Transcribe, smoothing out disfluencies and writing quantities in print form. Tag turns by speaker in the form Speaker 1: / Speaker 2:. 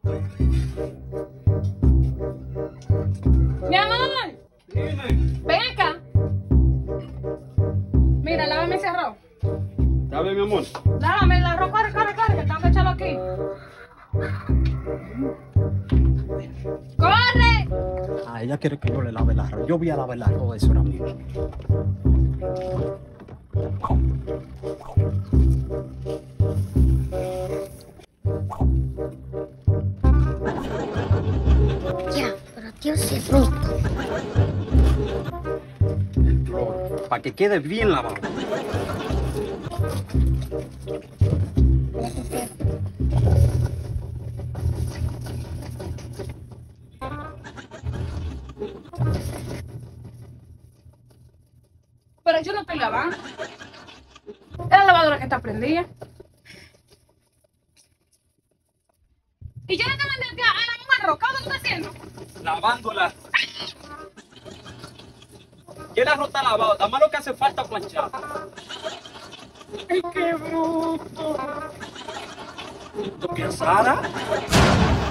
Speaker 1: Mi amor,
Speaker 2: Dime.
Speaker 1: ven acá. Mira, lávame ese arroz.
Speaker 2: ¿Está bien, mi amor?
Speaker 1: Lávame el arroz, corre, corre, corre, que tengo que echarlo aquí. ¡Corre!
Speaker 3: Ah, ella quiere que yo le lave el arroz. Yo voy a lavar el arroz de eso ahora mismo.
Speaker 4: Ya, pero Dios es rico.
Speaker 3: Para que quede bien lavado.
Speaker 1: Pero yo no estoy lavando. Es la lavadora que está prendida. Y yo le te mandé a la misma arroz. ¿Qué estás haciendo?
Speaker 2: Lavándola. Ya el arroz está lavado. Nada más lo que hace falta planchar.
Speaker 1: ¡Ay, qué bruto!
Speaker 2: ¿Tú qué, Sara?